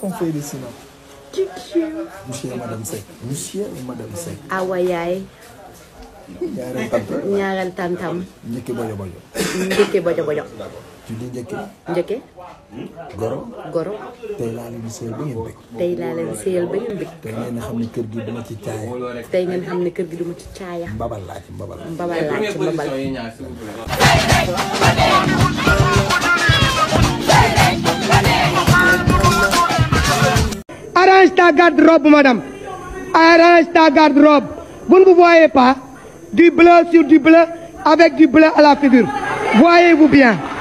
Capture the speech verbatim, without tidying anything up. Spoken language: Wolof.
qu'on fait le cinéma. Monsieur et Madame Seck. Monsieur et Madame Seck. Awa yaay. ñaareel tantam. ñaareel tantam. njëkke bojo bojo. njëkke bojo bojo. tu dis njëkke. njëkke. goro. goro. tey laa leen seel ba ngeen bëgg. tey laa leen seel ba ngeen bëgg. tey ngeen xam ne kër gi duma ci caaya. tey ngeen xam ne kër gi duma ci caaya. mbabal laa ci mbabal. mbabal laa ci mbabal. Arrange ta garde-robe, madame. Arrange ta garde-robe. Vous ne vous voyez pas? Du bleu sur du bleu, avec du bleu à la figure. Voyez-vous bien?